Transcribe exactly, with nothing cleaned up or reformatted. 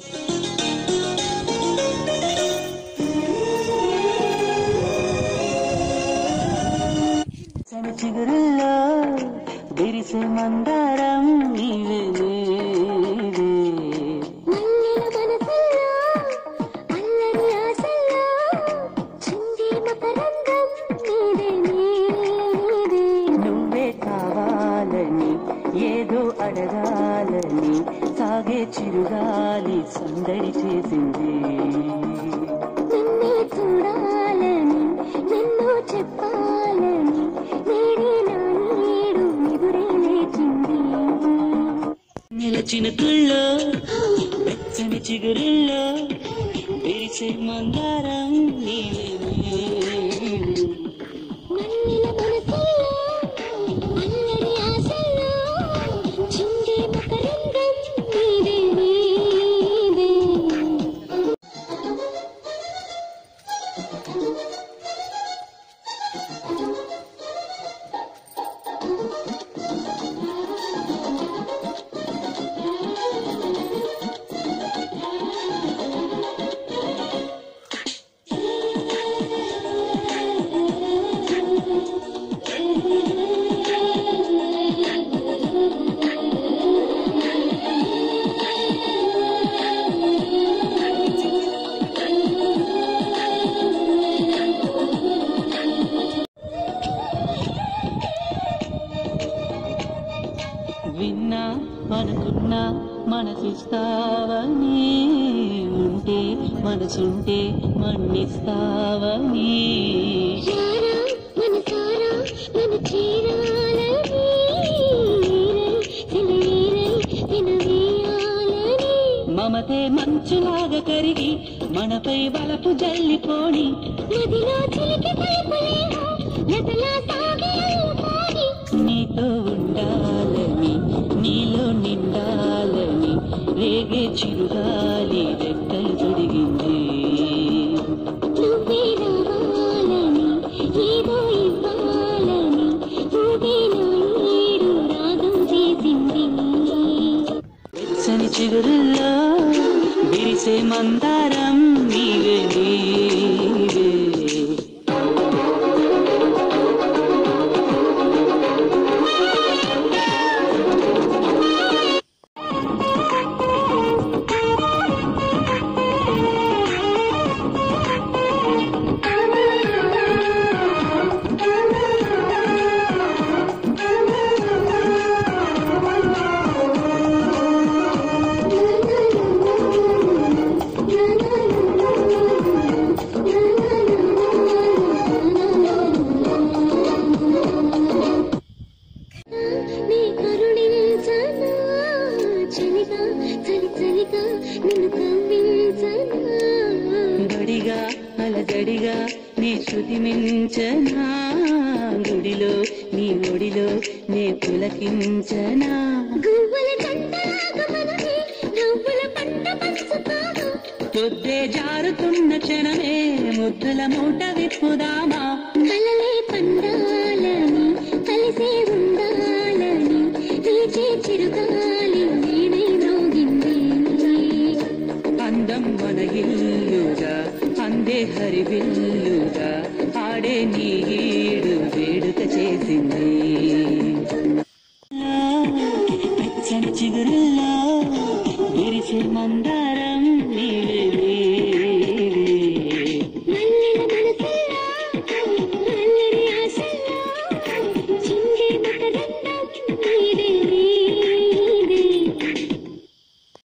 చిగురుల్లో విరిసే మందారం నీవే నువ్వే కావాలని ఏదో అడగాలని సాగే చిరుగాలి సందడి చేసింది నిన్నే చూడాలని నిన్ను చెప్పాలని నేడే నా నీడు ఎదురే లేచింది నిలచిన తుల్లో వెచ్చని చిగురుల్లో విరిసే మందారం నీవే నన్నిల మనసుల్లో అల్లరి ఆశల్లో చిందే మకరంగం నీవే నీవే విన్నా మనకున్నా మనసిస్తావని ఉంటే మనసుంటే మన్నిస్తావని రారా మనసారా నన్ను చేరాలని సెలయేరై వినవేయాలని మమతే మంచులాగా కరిగి మనపై బలపు జల్లిపోని నదిలో చిలికి తలుపులేమో నదలా సాగే అల్లుకోని నీతో ఉండాలని నీలో నిండాలని రేగే చిరుగాలి రెక్కలు తొడిగింది నువ్వే రావాలని ఏదో ఇవ్వాలని నువ్వే నా నీడు రాగం చేసింది వెచ్చని చిగురుల్లో విరిసే మందారం నీవే నీవే నీ కరుణించనా చలిగా చలి చలిగా నిన్ను కవ్వించనా గడిగా అలజడిగా నీ శృతి మించనా గుడిలో నీ ఒడిలో నే పులకించనా గువ్వల జంటలాగా మనమే నవ్వుల పంట పంచుతాము పొద్దే జారుతున్న క్షణమే ముద్దుల మూట విప్పుదామా కలలే పండాలని కలిసే ఉండాలని వీచే చిరుగాలి వీణై మ్రోగింది అందం మన ఇల్లుగా అందే హరివిల్లుగా ఆడే నీ ఈడు వేడుక చేసింది పచ్చని చిగురుల్లో విరిసే మందారం నీవే